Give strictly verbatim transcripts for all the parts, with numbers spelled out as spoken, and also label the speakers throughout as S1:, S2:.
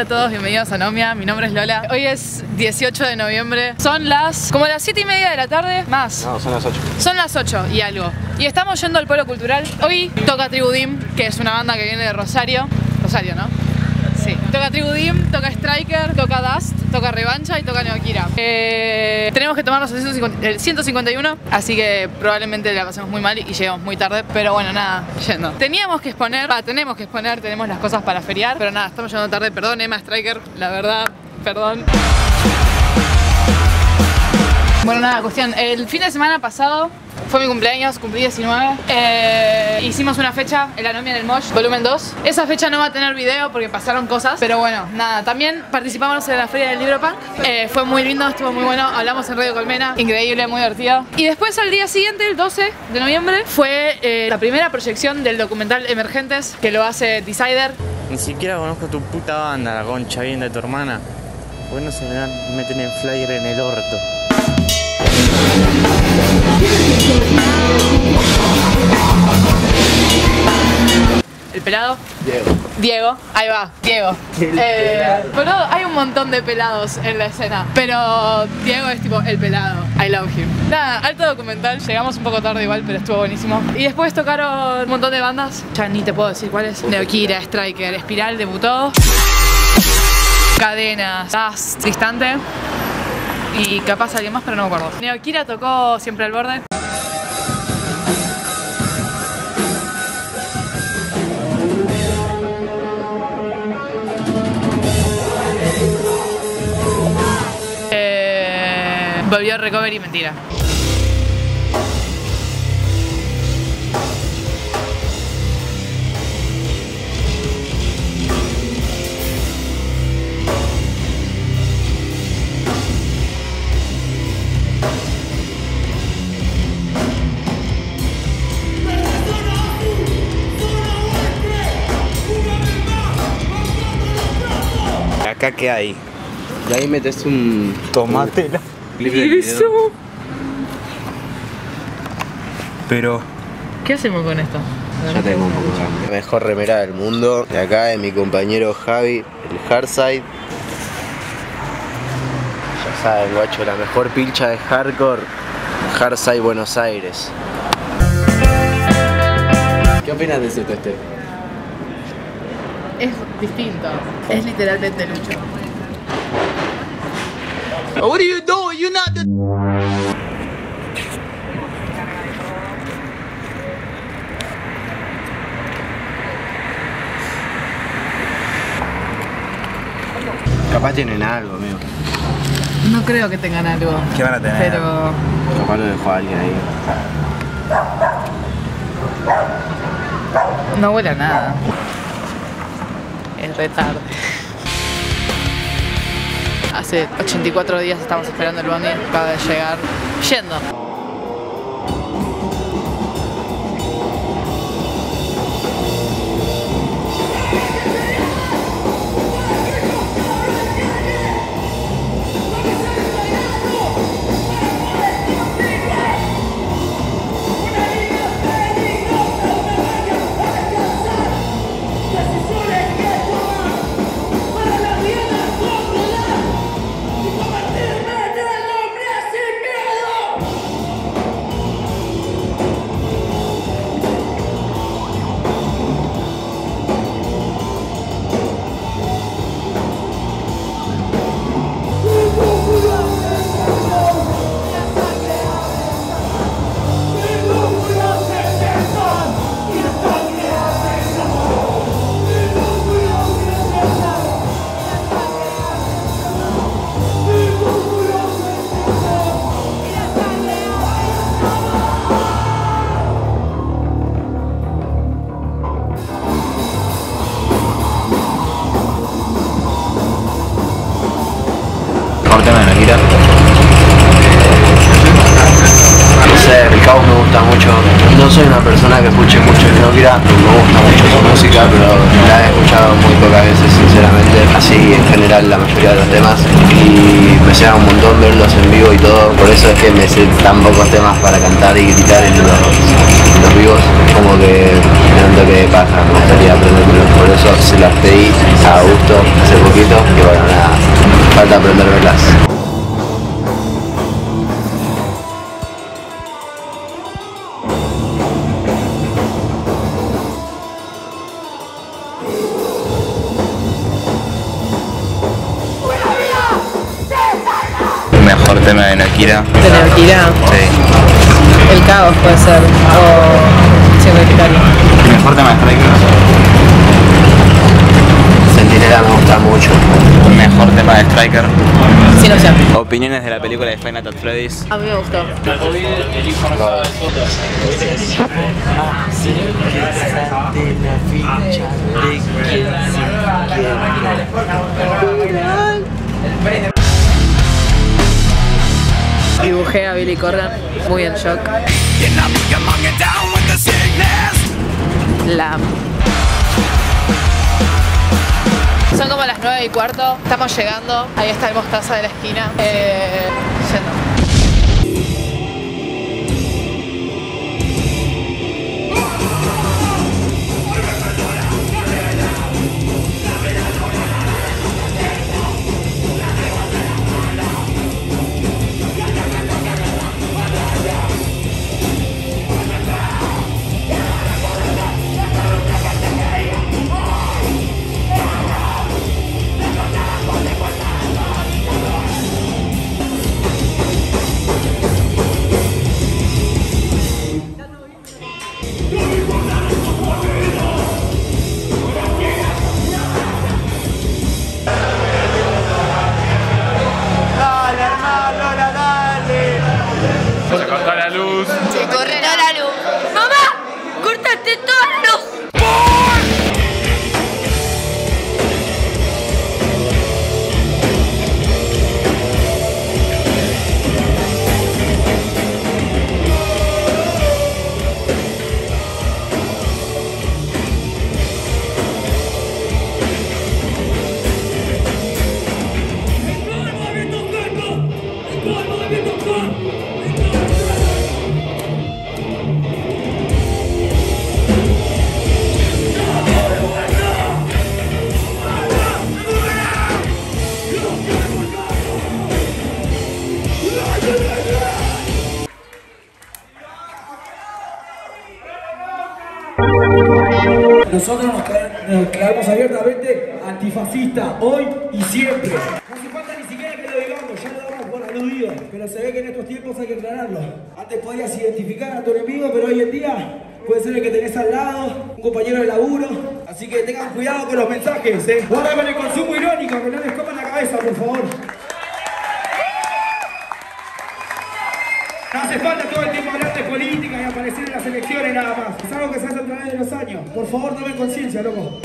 S1: a todos, bienvenidos a Nomia, mi nombre es Lola. Hoy es dieciocho de noviembre, son las como las siete y media de la tarde, más.
S2: No, son las ocho.
S1: Son las ocho y algo. Y estamos yendo al Polo Cultural. Hoy toca Tribu Dim, que es una banda que viene de Rosario. Rosario, ¿no? Sí. Toca Tribu Dim, toca Striker, toca Dust, toca Revancha y toca Neokira. Eh, tenemos que tomarnos el ciento cincuenta y uno, así que probablemente la pasemos muy mal y llegamos muy tarde. Pero bueno, nada, yendo. Teníamos que exponer, va, tenemos que exponer, tenemos las cosas para feriar. Pero nada, estamos llegando tarde, perdón, Emma Striker, la verdad, perdón. Bueno, nada, cuestión, el fin de semana pasado fue mi cumpleaños, cumplí diecinueve. eh, Hicimos una fecha en la Nomia en el Mosh, volumen dos. Esa fecha no va a tener video porque pasaron cosas, pero bueno, nada, también participamos en la feria del libro punk. eh, Fue muy lindo, estuvo muy bueno, hablamos en Radio Colmena, increíble, muy divertido. Y después al día siguiente, el doce de noviembre, fue eh, la primera proyección del documental Emergentes, que lo hace Decider.
S3: Ni siquiera conozco tu puta banda, la concha bien de tu hermana. ¿Por qué no se me dan, meten el flyer en el orto?
S1: ¿El pelado?
S2: Diego.
S1: Diego, ahí va, Diego. Eh, pero hay un montón de pelados en la escena, pero Diego es tipo el pelado. I love him. Nada, alto documental, llegamos un poco tarde igual, pero estuvo buenísimo. Y después tocaron un montón de bandas, ya ni te puedo decir cuáles. Neokira, Striker, Espiral debutó, Cadenas, Dust, Distante y capaz alguien más, pero no me acuerdo. Neokira tocó Siempre al Borde. Eh, volvió Recovery, mentira.
S3: ¿Acá qué hay?
S2: Y ahí metes un
S3: Tomate.
S2: clip del video.
S3: Pero...
S1: ¿Qué hacemos con esto?
S2: Ya tengo un poco de hambre. Mejor remera del mundo. De acá es mi compañero Javi, el Hardside. Ya saben, guacho, la mejor pilcha de hardcore. Hardside, Buenos Aires. ¿Qué opinas de ese teste?
S1: Es distinto, es literalmente Lucho.
S3: What are you doing? You're not the...
S2: Capaz tienen algo, amigo.
S1: No creo que tengan algo.
S3: ¿Qué van a tener?
S1: Pero...
S2: Capaz lo dejó alguien ahí.
S1: no huele a nada. Es re tarde. Hace ochenta y cuatro días estamos esperando el bondi, acaba de llegar. Yendo.
S2: Caos me gusta mucho. No soy una persona que escuche mucho el Nokira, me gusta mucho su música, pero la he escuchado muy pocas veces, sinceramente. Así en general la mayoría de los temas. Y me lleva un montón verlos en vivo y todo. Por eso es que me sé tan pocos temas para cantar y gritar en los, en los vivos. Como que me da un toque de paja, me gustaría aprendérmelos. Por eso se las pedí a Augusto hace poquito. Y bueno, nada, falta aprendérmelas.
S4: Mejor tema de Nokira.
S1: ¿De Nokira?
S4: Sí.
S1: El Caos puede ser, o Secretario.
S4: Mejor tema de Striker.
S2: Centinela me gusta mucho.
S4: Mejor tema de Striker.
S1: Sin opción.
S4: Opiniones de la película de Five Nights at Freddy's.
S1: A mí me gustó. Dibujé a Billy Corgan, muy en shock. La amo. Son como las nueve y cuarto, estamos llegando, ahí está el Mostaza de la esquina. Eh, yendo.
S5: Se cortó la luz.
S6: Se cortó la luz. ¡Mamá! ¡Córtate toda la luz!
S7: Nosotros nos, nos quedamos abiertamente antifascistas, hoy y siempre. No hace falta ni siquiera que lo digamos, ya lo damos por aludido. Pero se ve que en estos tiempos hay que aclararlo. Antes podías identificar a tu enemigo, pero hoy en día puede ser el que tenés al lado, un compañero de laburo. Así que tengan cuidado con los mensajes, ¿eh? Guarda con el consumo irónico, que no les coman la cabeza, por favor. No hace falta todo el tiempo hablar de política y aparecer en las elecciones nada más. Es algo que se hace a través de los años. Por favor, tomen conciencia, loco.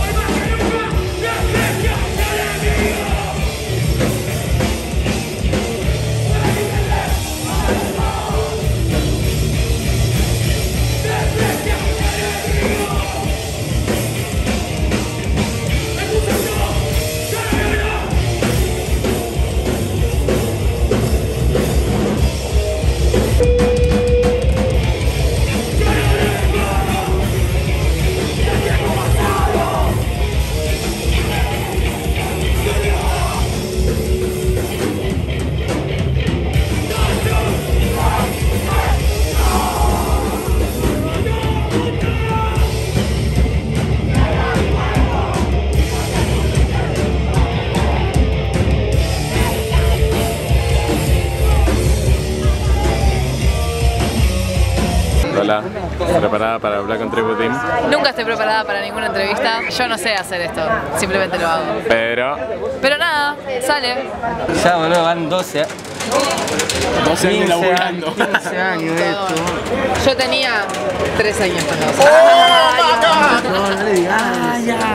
S5: Hola, ¿preparada para Black and Tribute Team?
S1: Nunca estoy preparada para ninguna entrevista. Yo no sé hacer esto, simplemente lo hago.
S5: Pero...
S1: Pero nada, sale.
S3: Ya, boludo, van doce.
S5: doce años laburando.
S3: quince años esto.
S1: Yo tenía tres años cuando...
S3: ¡Oh, no, no le digas.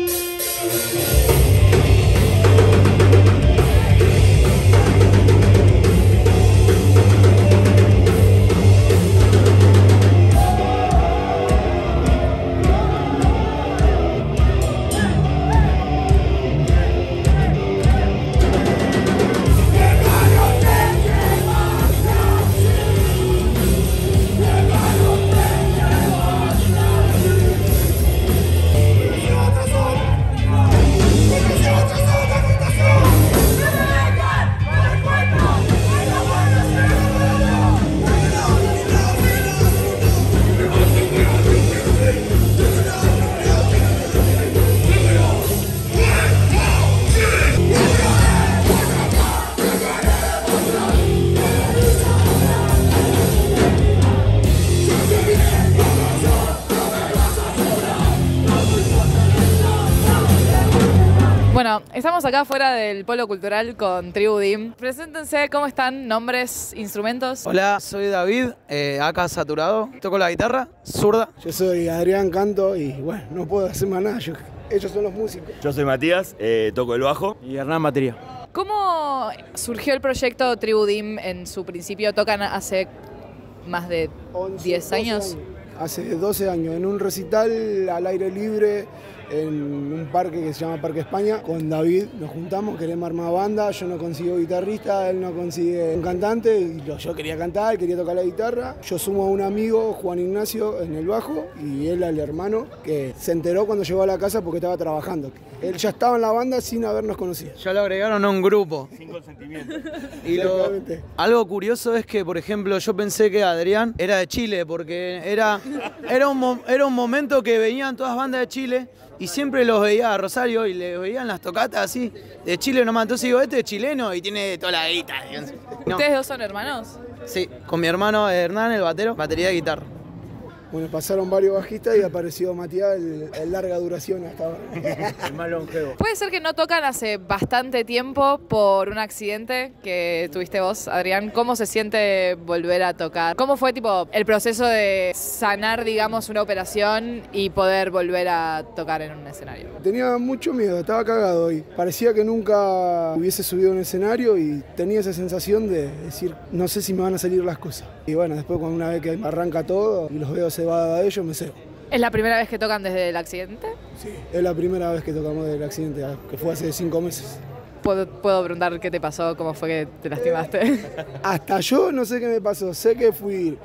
S1: Estamos acá fuera del Polo Cultural con Tribu Dim. Preséntense, ¿cómo están? Nombres, instrumentos.
S8: Hola, soy David, eh, acá Saturado. Toco la guitarra, zurda.
S9: Yo soy Adrián, canto y bueno, no puedo hacer más nada. Yo, ellos son los músicos.
S10: Yo soy Matías, eh, toco el bajo.
S8: Y Hernán, batería.
S1: ¿Cómo surgió el proyecto Tribu Dim en su principio? ¿Tocan hace más de diez años?
S9: años? Hace doce años, en un recital al aire libre, en un parque que se llama Parque España. Con David nos juntamos, queremos armar banda, yo no consigo guitarrista, él no consigue un cantante, y yo quería cantar, quería tocar la guitarra. Yo sumo a un amigo, Juan Ignacio, en el bajo, y él al hermano, que se enteró cuando llegó a la casa porque estaba trabajando. Él ya estaba en la banda sin habernos conocido.
S8: Ya lo agregaron a un grupo.
S10: Sin consentimiento.
S8: Y lo, algo curioso es que, por ejemplo, yo pensé que Adrián era de Chile, porque era, era, un, era un momento que venían todas bandas de Chile y siempre los veía a Rosario y le veían las tocatas así, de Chile nomás. Entonces digo, este es chileno y tiene toda la guita. No.
S1: ¿Ustedes dos son hermanos?
S8: Sí, con mi hermano Hernán, el batero, batería y guitarra.
S9: Bueno, pasaron varios bajistas y apareció Matías, el, el larga duración hasta ahora.
S8: El más longevo.
S1: Puede ser que no tocan hace bastante tiempo por un accidente que tuviste vos, Adrián. ¿Cómo se siente volver a tocar? ¿Cómo fue tipo el proceso de sanar, digamos, una operación y poder volver a tocar en un escenario?
S9: Tenía mucho miedo, estaba cagado y parecía que nunca hubiese subido a un escenario y tenía esa sensación de decir, no sé si me van a salir las cosas. Y bueno, después cuando una vez que arranca todo y los veo se va a ellos, me cebo.
S1: ¿Es la primera vez que tocan desde el accidente?
S9: Sí, es la primera vez que tocamos desde el accidente, que fue hace cinco meses.
S1: ¿Puedo, puedo preguntar qué te pasó? ¿Cómo fue que te lastimaste?
S9: Hasta yo no sé qué me pasó. Sé que fui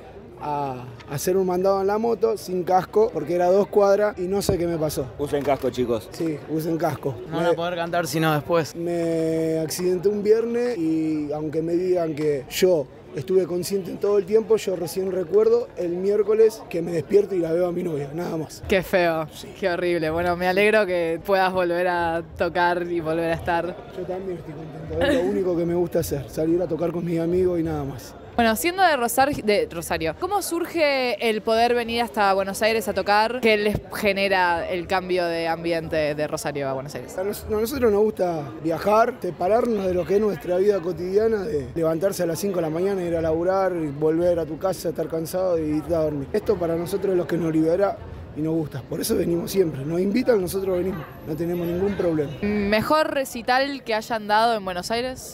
S9: a hacer un mandado en la moto sin casco, porque era dos cuadras y no sé qué me pasó.
S10: Usen casco, chicos.
S9: Sí, usen casco.
S8: No van a poder cantar sino después.
S9: Me accidenté un viernes y aunque me digan que yo estuve consciente en todo el tiempo, yo recién recuerdo el miércoles que me despierto y la veo a mi novia, nada más.
S1: Qué feo, sí. Qué horrible. Bueno, me alegro que puedas volver a tocar y volver a estar.
S9: Yo también estoy contento, es lo único que me gusta hacer, salir a tocar con mis amigos y nada más.
S1: Bueno, siendo de Rosario, de Rosario, ¿cómo surge el poder venir hasta Buenos Aires a tocar? ¿Qué les genera el cambio de ambiente de Rosario a Buenos Aires?
S9: A nosotros nos gusta viajar, separarnos de lo que es nuestra vida cotidiana, de levantarse a las cinco de la mañana, ir a laburar, volver a tu casa, estar cansado y irte a dormir. Esto para nosotros es lo que nos libera y nos gusta, por eso venimos siempre. Nos invitan, nosotros venimos, no tenemos ningún problema.
S1: ¿Mejor recital que hayan dado en Buenos Aires?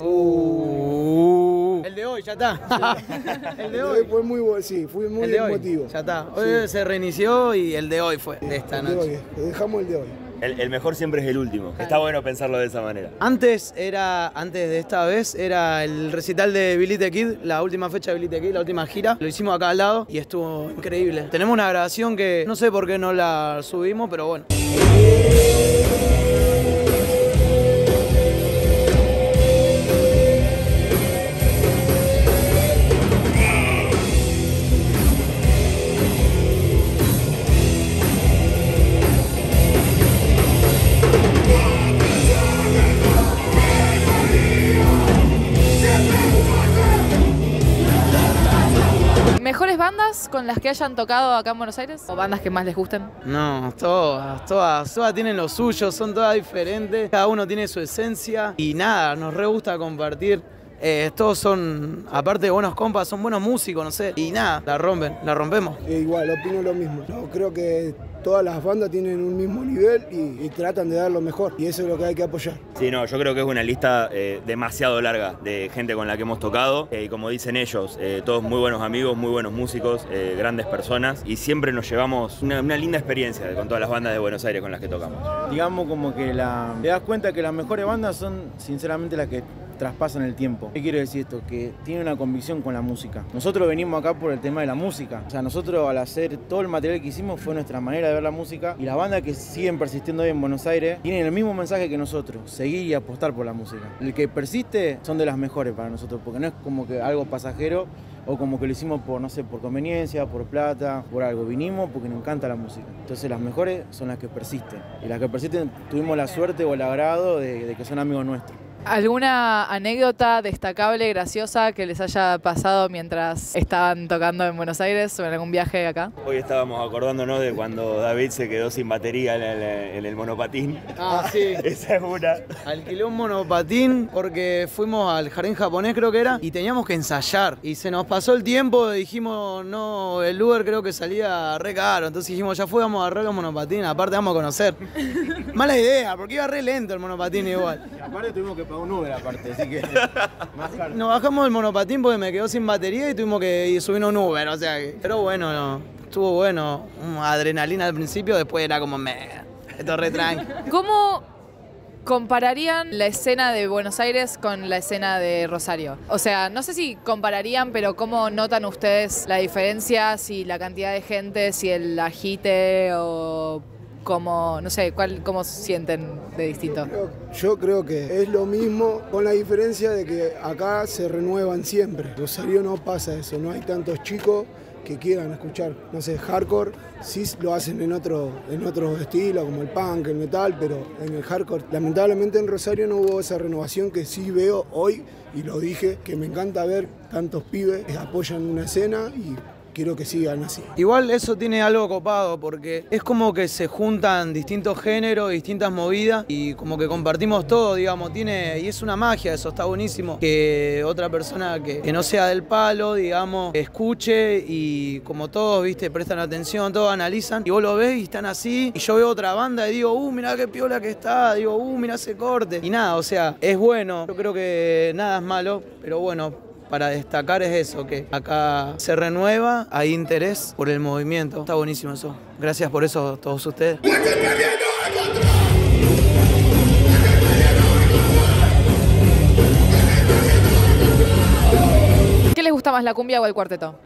S8: Uh. El de hoy, ya está.
S9: El de hoy fue muy bueno, sí, fue muy emotivo.
S8: Ya está. Hoy sí se reinició y el de hoy fue, de esta
S9: el
S8: noche.
S9: De hoy, dejamos el de hoy.
S10: El, el mejor siempre es el último. Está bueno pensarlo de esa manera.
S8: Antes era, antes de esta vez, era el recital de Billy the Kid, la última fecha de Billy the Kid, la última gira. Lo hicimos acá al lado y estuvo increíble. Tenemos una grabación que no sé por qué no la subimos, pero bueno.
S1: ¿Mejores bandas con las que hayan tocado acá en Buenos Aires? ¿O bandas que más les gusten?
S8: No, todas, todas, todas tienen lo suyo, son todas diferentes, cada uno tiene su esencia y nada, nos re gusta compartir. Eh, todos son, aparte de buenos compas, son buenos músicos, no sé, y nada, la rompen, la rompemos.
S9: E igual, opino lo mismo. No, creo que todas las bandas tienen un mismo nivel y, y tratan de dar lo mejor, y eso es lo que hay que apoyar.
S10: Sí, no, yo creo que es una lista eh, demasiado larga de gente con la que hemos tocado, eh, y como dicen ellos, eh, todos muy buenos amigos, muy buenos músicos, eh, grandes personas, y siempre nos llevamos una, una linda experiencia con todas las bandas de Buenos Aires con las que tocamos.
S11: Digamos como que la, te das cuenta que las mejores bandas son sinceramente las que traspasan el tiempo. ¿Qué quiero decir esto? Que tiene una convicción con la música. Nosotros venimos acá por el tema de la música. O sea, nosotros al hacer todo el material que hicimos fue nuestra manera de ver la música, y las bandas que siguen persistiendo hoy en Buenos Aires tienen el mismo mensaje que nosotros, seguir y apostar por la música. El que persiste son de las mejores para nosotros, porque no es como que algo pasajero o como que lo hicimos por, no sé, por conveniencia, por plata, por algo. Vinimos porque nos encanta la música. Entonces las mejores son las que persisten. Y las que persisten tuvimos la suerte o el agrado de, de que son amigos nuestros.
S1: ¿Alguna anécdota destacable, graciosa que les haya pasado mientras estaban tocando en Buenos Aires o en algún viaje acá?
S10: Hoy estábamos acordándonos de cuando David se quedó sin batería en el, en el monopatín.
S8: Ah, sí.
S10: Esa es una.
S8: Alquilé un monopatín porque fuimos al jardín japonés, creo que era, y teníamos que ensayar. Y se nos pasó el tiempo, dijimos, no, el Uber creo que salía re caro. Entonces dijimos, ya fue, vamos a agarrar los monopatines, aparte vamos a conocer. Mala idea, porque iba re lento el monopatín igual.
S11: Y aparte tuvimos que pagar un Uber aparte, así que más caro.
S8: Nos bajamos del monopatín porque me quedó sin batería y tuvimos que subirnos un Uber, o sea que... Pero bueno, no, estuvo bueno, adrenalina al principio, después era como, me, esto es re tranqui.
S1: ¿Cómo compararían la escena de Buenos Aires con la escena de Rosario? O sea, no sé si compararían, pero ¿cómo notan ustedes la diferencia? Si la cantidad de gente, si el agite o... Como, no sé, ¿cuál, ¿cómo sienten de distinto?
S9: Yo creo, yo creo que es lo mismo, con la diferencia de que acá se renuevan siempre. Rosario no pasa eso, no hay tantos chicos que quieran escuchar, no sé, hardcore, sí lo hacen en otro, en otro estilo, como el punk, el metal, pero en el hardcore, lamentablemente en Rosario no hubo esa renovación que sí veo hoy, y lo dije, que me encanta ver tantos pibes que apoyan una escena y quiero que sigan así.
S8: Igual eso tiene algo copado porque es como que se juntan distintos géneros, distintas movidas y como que compartimos todo, digamos, tiene, y es una magia eso, está buenísimo que otra persona que, que no sea del palo, digamos, escuche y como todos, viste, prestan atención, todos analizan y vos lo ves y están así y yo veo otra banda y digo, uh, mirá qué piola que está, digo, uh, mirá ese corte y nada, o sea, es bueno, yo creo que nada es malo, pero bueno, para destacar es eso, que acá se renueva, hay interés por el movimiento. Está buenísimo eso. Gracias por eso a todos ustedes.
S1: ¿Qué les gusta más, la cumbia o el cuarteto?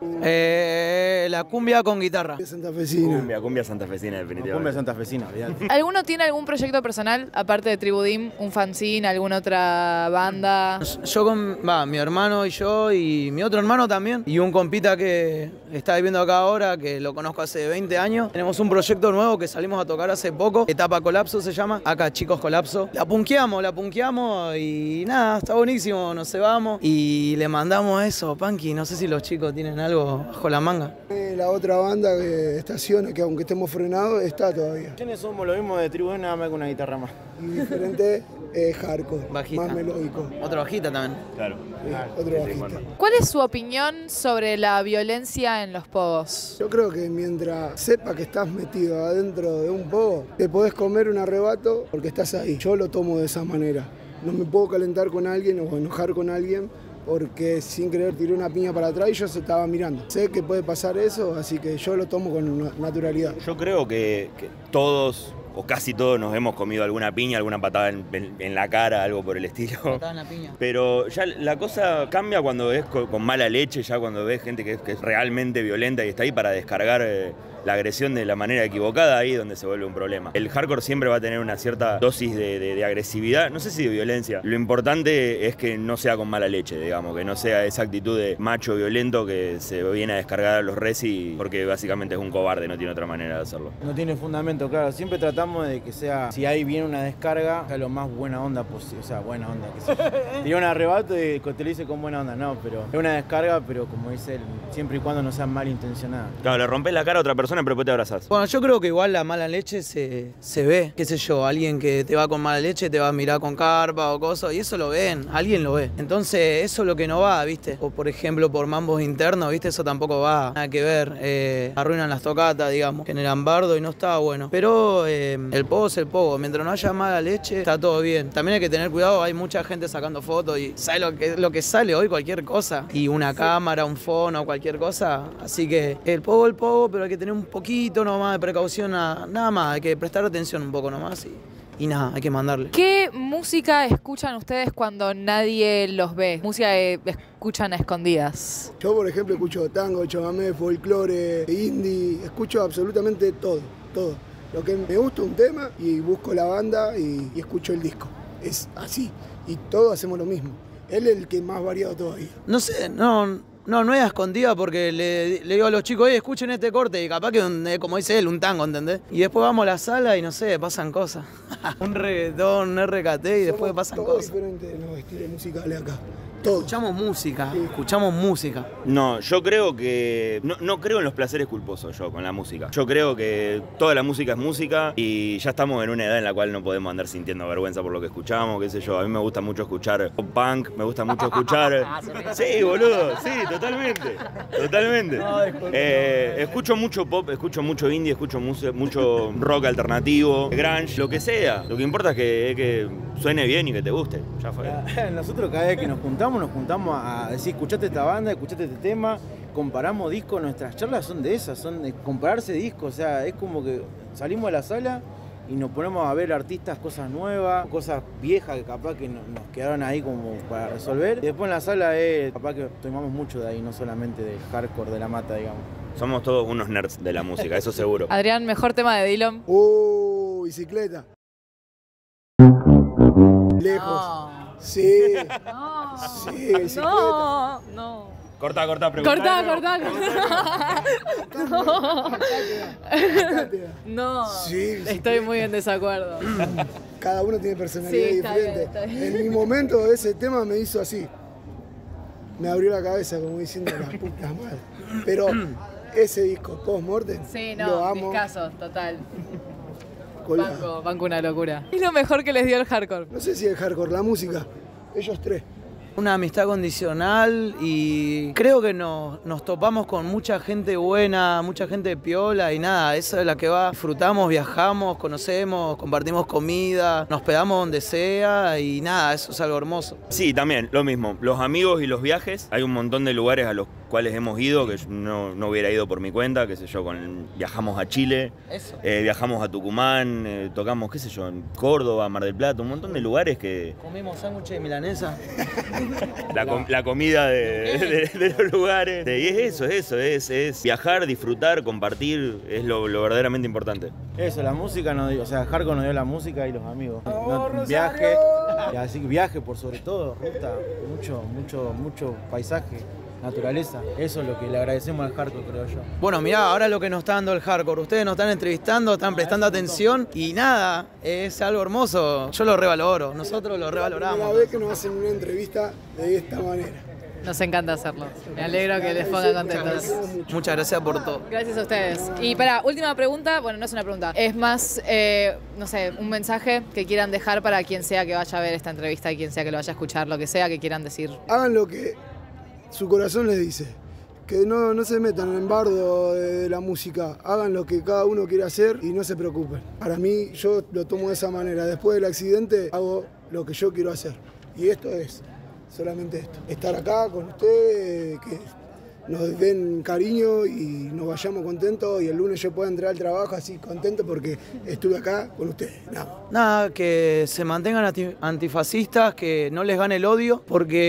S8: Eh, la cumbia con guitarra.
S9: Santafesina.
S10: Cumbia, cumbia santafesina, definitivamente.
S11: Cumbia santafesina, olvidate.
S1: ¿Alguno tiene algún proyecto personal, aparte de Tribudim, un fanzine, alguna otra banda?
S8: Yo con, va, mi hermano y yo y mi otro hermano también y un compita que está viviendo acá ahora, que lo conozco hace veinte años. Tenemos un proyecto nuevo que salimos a tocar hace poco, Etapa Colapso se llama, acá Chicos Colapso. La punkeamos, la punkeamos y nada, está buenísimo, nos cebamos y le mandamos eso, Punky, no sé si los chicos tienen algo bajo la manga.
S9: La otra banda que estaciona, que aunque estemos frenados, está todavía.
S11: ¿Quiénes somos lo mismo de Tribu, nada más con una guitarra más?
S9: Y diferente es hardcore,
S8: bajista.
S9: Más melódico.
S8: Otro bajista también.
S10: Claro.
S9: Sí, otro bajista.
S1: ¿Cuál es su opinión sobre la violencia en los pogos?
S9: Yo creo que mientras sepa que estás metido adentro de un pogo, te podés comer un arrebato porque estás ahí. Yo lo tomo de esa manera. No me puedo calentar con alguien o enojar con alguien porque sin querer tiré una piña para atrás y yo se estaba mirando. Sé que puede pasar eso, así que yo lo tomo con naturalidad.
S10: Yo creo que, que todos, o casi todos, nos hemos comido alguna piña, alguna patada en, en, en la cara, algo por el estilo.
S8: Patada en la piña.
S10: Pero ya la cosa cambia cuando ves con, con mala leche, ya cuando ves gente que es, que es realmente violenta y está ahí para descargar eh, la agresión de la manera equivocada, ahí es donde se vuelve un problema. El hardcore siempre va a tener una cierta dosis de, de, de agresividad, no sé si de violencia. Lo importante es que no sea con mala leche, digamos, que no sea esa actitud de macho violento que se viene a descargar a los resi porque básicamente es un cobarde, no tiene otra manera de hacerlo.
S11: No tiene fundamento, claro. Siempre tratamos de que sea, si hay bien una descarga, sea lo más buena onda posible. O sea, buena onda, que sea. Tiene un arrebato y te lo dice con buena onda, no, pero es una descarga, pero como dice él, siempre y cuando no sea malintencionada.
S10: Claro, le rompes la cara a otra persona, pero después te abrazás.
S8: Bueno, yo creo que igual la mala leche se, se ve, qué sé yo, alguien que te va con mala leche te va a mirar con carpa o cosas, y eso lo ven, alguien lo ve. Entonces, eso es lo que no va, ¿viste? O por ejemplo, por mambos internos, ¿viste? Eso tampoco va, nada que ver. Eh, arruinan las tocatas, digamos, generan bardo y no está bueno. Pero eh, el pogo es el pogo, mientras no haya mala leche, está todo bien. También hay que tener cuidado, hay mucha gente sacando fotos y sabe lo que, lo que sale hoy, cualquier cosa. Y una cámara, un fono, cualquier cosa. Así que el pogo, el pogo, pero hay que tener un poquito nomás de precaución, nada, nada más, hay que prestar atención un poco nomás y, y nada, hay que mandarle.
S1: ¿Qué música escuchan ustedes cuando nadie los ve? Música que escuchan a escondidas.
S9: Yo, por ejemplo, escucho tango, chamamé, folclore, indie, escucho absolutamente todo, todo. Lo que me gusta un tema y busco la banda y, y escucho el disco. Es así, y todos hacemos lo mismo. Él es el que más variado todavía.
S8: No sé, no... No, no es a escondida porque le, le digo a los chicos, oye, escuchen este corte y capaz que, un, como dice él, un tango, ¿entendés? Y después vamos a la sala y no sé, pasan cosas. Un reggaetón, un R K T y después pasan
S9: todo
S8: cosas.
S9: diferente en los estilos musicales acá. Todo.
S8: Escuchamos música, escuchamos música.
S10: No, yo creo que... No, no creo en los placeres culposos yo con la música. Yo creo que toda la música es música y ya estamos en una edad en la cual no podemos andar sintiendo vergüenza por lo que escuchamos, qué sé yo. A mí me gusta mucho escuchar pop punk, me gusta mucho escuchar... Sí, boludo, sí, totalmente, totalmente. Eh, escucho mucho pop, escucho mucho indie, escucho mucho, mucho rock alternativo, grunge, lo que sea. Lo que importa es que, es que suene bien y que te guste, ya fue.
S11: Nosotros cada vez que nos juntamos, nos juntamos a decir, escuchate esta banda, escuchate este tema, comparamos discos, nuestras charlas son de esas, son de compararse discos, o sea, es como que salimos de la sala y nos ponemos a ver artistas, cosas nuevas, cosas viejas que capaz que nos quedaron ahí como para resolver. Y después en la sala es capaz que tomamos mucho de ahí, no solamente del hardcore, de la mata, digamos.
S10: Somos todos unos nerds de la música, eso seguro.
S1: Adrián, mejor tema de Dillom.
S9: Uh, bicicleta. Lejos.
S1: No.
S9: Sí.
S1: No.
S9: Sí, bicicleta.
S1: No, no.
S10: Cortá, cortá, preguntá.
S1: Cortá, cortá, cortá. No. No.
S9: Sí,
S1: estoy muy en desacuerdo.
S9: Cada uno tiene personalidad
S1: Sí, está
S9: diferente.
S1: bien, está bien.
S9: En mi momento ese tema me hizo así. Me abrió la cabeza como diciendo la puta madre. Pero ese disco, Post Mortem,
S1: Sí,
S9: lo
S1: no,
S9: amo.
S1: discazo, total.
S9: Colgado.
S1: Banco, banco una locura. ¿Qué es lo mejor que les dio el hardcore?
S9: No sé si el hardcore, la música. Ellos tres.
S8: Una amistad condicional y creo que nos, nos topamos con mucha gente buena, mucha gente piola y nada, esa es la que va. Disfrutamos, viajamos, conocemos, compartimos comida, nos pegamos donde sea y nada, eso es algo hermoso.
S10: Sí, también, lo mismo. Los amigos y los viajes, hay un montón de lugares a los cuales hemos ido que yo no, no hubiera ido por mi cuenta, qué sé yo, con, viajamos a Chile, eh, viajamos a Tucumán, eh, tocamos, qué sé yo, en Córdoba, Mar del Plata, un montón de lugares que...
S8: Comimos sándwiches de milanesa.
S10: La, com la comida de, de, de los lugares. Y es eso, es eso, es, es viajar, disfrutar, compartir, es lo, lo verdaderamente importante.
S11: Eso, la música nos dio, o sea, hardcore nos dio la música y los amigos. No, viaje, y así viaje por sobre todo, ruta, mucho, mucho, mucho paisaje, naturaleza. Eso es lo que le agradecemos al hardcore, creo yo.
S8: Bueno, mirá, ahora lo que nos está dando el hardcore. Ustedes nos están entrevistando, están prestando atención y nada, es algo hermoso. Yo lo revaloro, nosotros lo revaloramos.
S9: La vez que nos hacen una entrevista de esta manera.
S1: Nos encanta hacerlo. Me alegro que les pongan contentos.
S8: Muchas gracias por todo.
S1: Gracias a ustedes. Y para, última pregunta, bueno, no es una pregunta, es más, eh, no sé, un mensaje que quieran dejar para quien sea que vaya a ver esta entrevista y quien sea que lo vaya a escuchar, lo que sea que quieran decir.
S9: Hagan lo que su corazón les dice. Que no, no se metan en bardo de, de la música. Hagan lo que cada uno quiere hacer y no se preocupen. Para mí, yo lo tomo de esa manera. Después del accidente, hago lo que yo quiero hacer. Y esto es solamente esto. Estar acá con ustedes, que nos den cariño y nos vayamos contentos y el lunes yo pueda entrar al trabajo así contento porque estuve acá con ustedes. Nada.
S8: Nada, que se mantengan anti- antifascistas, que no les gane el odio,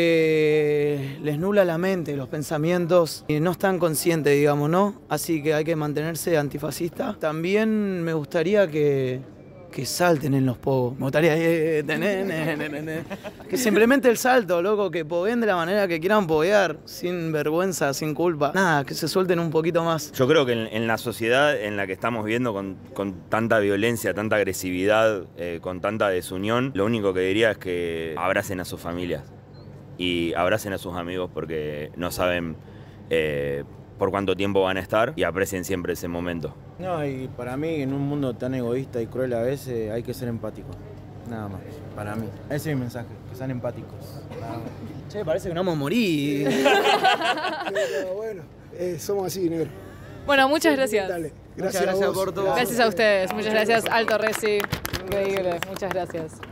S8: porque les nubla la mente, los pensamientos, y no están conscientes, digamos, ¿no? Así que hay que mantenerse antifascista. También me gustaría que, que salten en los pogos. Me gustaría eh, tener, ne, ne, ne, ne. que simplemente el salto, loco, que poguen de la manera que quieran poguear, sin vergüenza, sin culpa. Nada, que se suelten un poquito más.
S10: Yo creo que en, en la sociedad en la que estamos viviendo con, con tanta violencia, tanta agresividad, eh, con tanta desunión, lo único que diría es que abracen a sus familias y abracen a sus amigos porque no saben eh, por cuánto tiempo van a estar y aprecien siempre ese momento.
S11: No, y para mí, en un mundo tan egoísta y cruel a veces, hay que ser empático. Nada más, para mí. Ese es mi mensaje, que sean empáticos. Nada más.
S8: Che, parece que no vamos a morir.
S9: Pero bueno, eh, somos así, negro.
S1: Bueno, muchas gracias.
S9: Dale.
S8: Gracias, gracias por todo.
S1: Gracias a ustedes. Muchas gracias, Alto Reci. Increíble. Muchas gracias.